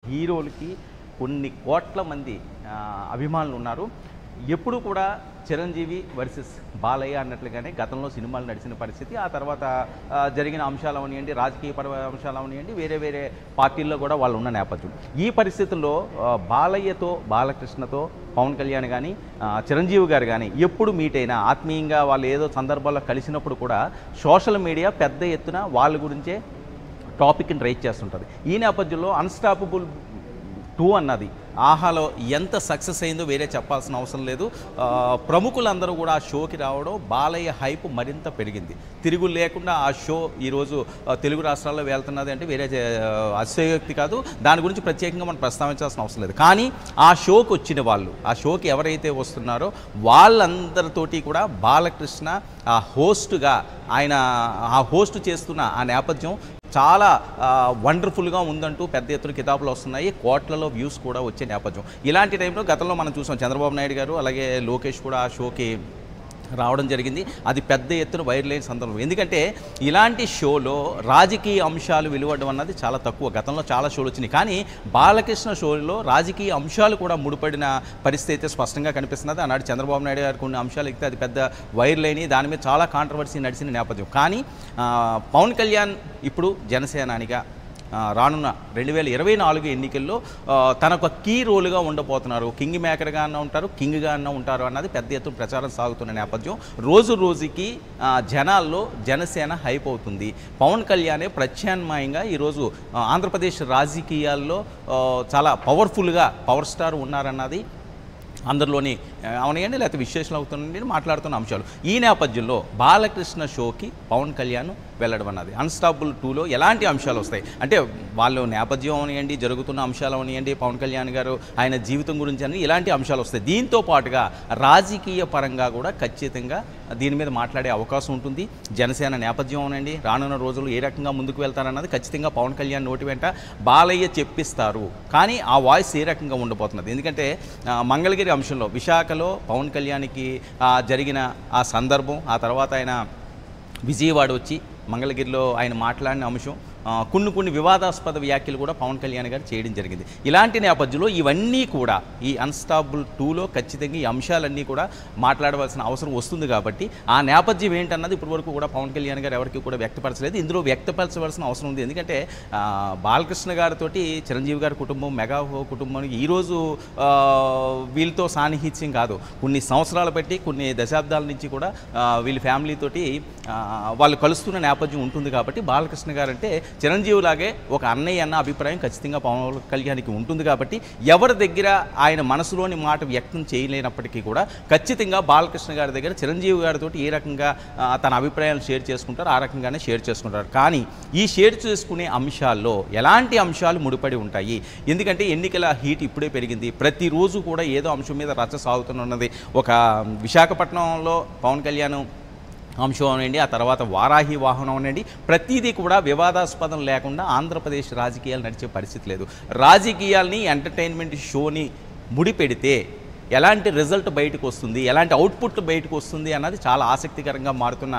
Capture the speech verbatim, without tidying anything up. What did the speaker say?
హీరోలకి కొన్ని కోట్ల మంది అభిమానులు ఉన్నారు. ఎప్పుడు కూడా చిరంజీవి వర్సెస్ బాలయ్య అన్నట్లుగానే గతంలో సినిమాలు నడిచిన పరిస్థితి. ఆ తర్వాత జరిగిన అంశాలు అవనియండి, రాజకీయ పర అంశాలు అవనియండి, వేరే వేరే పార్టీల్లో కూడా వాళ్ళు ఉన్న నేపథ్యం. ఈ పరిస్థితుల్లో బాలయ్యతో, బాలకృష్ణతో పవన్ కళ్యాణ్ కానీ, చిరంజీవి గారు కానీ ఎప్పుడు మీట్ అయినా ఆత్మీయంగా వాళ్ళు ఏదో సందర్భాల్లో కలిసినప్పుడు కూడా సోషల్ మీడియా పెద్ద ఎత్తున వాళ్ళ గురించే టాపిక్ని రైజ్ చేస్తుంటుంది. ఈ నేపథ్యంలో అన్స్టాపబుల్ టూ అన్నది ఆహాలో ఎంత సక్సెస్ అయిందో వేరే చెప్పాల్సిన అవసరం లేదు. ప్రముఖులందరూ కూడా ఆ షోకి రావడం, బాలయ్య హైప్ మరింత పెరిగింది. తిరుగు లేకుండా ఆ షో ఈరోజు తెలుగు రాష్ట్రాల్లో వెళ్తున్నది అంటే వేరే అతిశయోక్తి కాదు. దాని గురించి ప్రత్యేకంగా మనం ప్రస్తావించాల్సిన అవసరం లేదు. కానీ ఆ షోకి వచ్చిన వాళ్ళు, ఆ షోకి ఎవరైతే వస్తున్నారో వాళ్ళందరితోటి కూడా బాలకృష్ణ ఆ హోస్ట్గా, ఆయన ఆ హోస్ట్ చేస్తున్న ఆ నేపథ్యం చాలా వండర్ఫుల్గా ఉందంటూ పెద్ద ఎత్తున కితాబులు వస్తున్నాయి. కోట్లలో వ్యూస్ కూడా వచ్చే నేపథ్యం. ఇలాంటి టైంలో గతంలో మనం చూసాం, చంద్రబాబు నాయుడు గారు అలాగే లోకేష్ కూడా ఆ షోకి రావడం జరిగింది. అది పెద్ద ఎత్తున వైరల్ అయిన సందర్భం. ఎందుకంటే ఇలాంటి షోలో రాజకీయ అంశాలు వెలువడడం అన్నది చాలా తక్కువ. గతంలో చాలా షోలు వచ్చినాయి, కానీ బాలకృష్ణ షోలో రాజకీయ అంశాలు కూడా ముడిపడిన పరిస్థితి అయితే స్పష్టంగా కనిపిస్తున్నది. ఆనాడు చంద్రబాబు నాయుడు గారు కొన్ని అంశాలు ఎక్కితే అది పెద్ద వైరల్ అయినాయి. దాని మీద చాలా కాంట్రవర్సీ నడిచిన నేపథ్యం. కానీ పవన్ కళ్యాణ్ ఇప్పుడు జనసేనానిగా రానున్న రెండు వేల ఇరవై నాలుగు ఎన్నికల్లో తనకు కీ రోలుగా ఉండబోతున్నారు. కింగ్ మేకర్గా అన్న ఉంటారు, కింగ్గా అన్న ఉంటారు అన్నది పెద్ద ఎత్తున ప్రచారం సాగుతున్న నేపథ్యం. రోజు రోజుకి జనాల్లో జనసేన హైప్ అవుతుంది. పవన్ కళ్యాణే ప్రత్యామ్నాయంగా ఈరోజు ఆంధ్రప్రదేశ్ రాజకీయాల్లో చాలా పవర్ఫుల్గా పవర్ స్టార్ ఉన్నారన్నది అందరిలోని అవనియండి లేకపోతే విశ్లేషణ అవుతుండీ మాట్లాడుతున్న అంశాలు. ఈ నేపథ్యంలో బాలకృష్ణ షోకి పవన్ కళ్యాణ్ వెళ్ళడం అన్నది అన్స్టాపబుల్ టూలో ఎలాంటి అంశాలు వస్తాయి అంటే, వాళ్ళు నేపథ్యం అవనియండి, జరుగుతున్న అంశాలు అవనియండి, పవన్ కళ్యాణ్ గారు ఆయన జీవితం గురించి అని ఇలాంటి అంశాలు వస్తాయి. దీంతో పాటుగా రాజకీయ పరంగా కూడా ఖచ్చితంగా దీని మీద మాట్లాడే అవకాశం ఉంటుంది. జనసేన నేపథ్యం అవనండి, రానున్న రోజులు ఏ రకంగా ముందుకు వెళ్తారన్నది ఖచ్చితంగా పవన్ కళ్యాణ్ నోటి వెంట బాలయ్య చెప్పిస్తారు. కానీ ఆ వాయిస్ ఏ రకంగా ఉండబోతున్నది, ఎందుకంటే మంగళగిరి అంశంలో విశాఖలో పవన్ కళ్యాణ్కి జరిగిన ఆ సందర్భం, ఆ తర్వాత ఆయన విజయవాడ వచ్చి మంగళగిరిలో ఆయన మాట్లాడిన అంశం, కొన్ని కొన్ని వివాదాస్పద వ్యాఖ్యలు కూడా పవన్ కళ్యాణ్ గారు చేయడం జరిగింది. ఇలాంటి నేపథ్యంలో ఇవన్నీ కూడా ఈ అన్స్టాపబుల్ టూలో ఖచ్చితంగా ఈ అంశాలన్నీ కూడా మాట్లాడవలసిన అవసరం వస్తుంది. కాబట్టి ఆ నేపథ్యం ఏంటన్నది ఇప్పటివరకు కూడా పవన్ కళ్యాణ్ గారు ఎవరికి కూడా వ్యక్తపరచలేదు. ఇందులో వ్యక్తపరచవలసిన అవసరం ఉంది. ఎందుకంటే బాలకృష్ణ గారితో చిరంజీవి గారి కుటుంబం, మెగా కుటుంబం ఈరోజు వీళ్ళతో సాన్నిహిత్యం కాదు, కొన్ని సంవత్సరాలు బట్టి కొన్ని దశాబ్దాల నుంచి కూడా వీళ్ళ ఫ్యామిలీతోటి వాళ్ళు కలుస్తున్న నేపథ్యం ఉంటుంది. కాబట్టి బాలకృష్ణ గారు అంటే చిరంజీవిలాగే ఒక అన్నయ్య అన్న అభిప్రాయం ఖచ్చితంగా పవన్ కళ్యాణ్కి ఉంటుంది. కాబట్టి ఎవరి దగ్గర ఆయన మనసులోని మాట వ్యక్తం చేయలేనప్పటికీ కూడా ఖచ్చితంగా బాలకృష్ణ గారి దగ్గర చిరంజీవి గారితో ఏ రకంగా తన అభిప్రాయాలు షేర్ చేసుకుంటారో ఆ రకంగానే షేర్ చేసుకుంటారు. కానీ ఈ షేర్ చేసుకునే అంశాల్లో ఎలాంటి అంశాలు ముడిపడి ఉంటాయి, ఎందుకంటే ఎన్నికల హీట్ ఇప్పుడే పెరిగింది. ప్రతిరోజు కూడా ఏదో అంశం మీద రచ్చ సాగుతున్నది. ఒక విశాఖపట్నంలో పవన్ కళ్యాణ్ అంశం అనండి, ఆ తర్వాత వారాహి వాహనం అనండి, ప్రతిదీ కూడా వివాదాస్పదం లేకుండా ఆంధ్రప్రదేశ్ రాజకీయాలు నడిచే పరిస్థితి లేదు. రాజకీయాల్ని ఎంటర్టైన్మెంట్ షోని ముడిపెడితే ఎలాంటి రిజల్ట్ బయటకు వస్తుంది, ఎలాంటి అవుట్పుట్ బయటకు వస్తుంది అన్నది చాలా ఆసక్తికరంగా మారుతున్న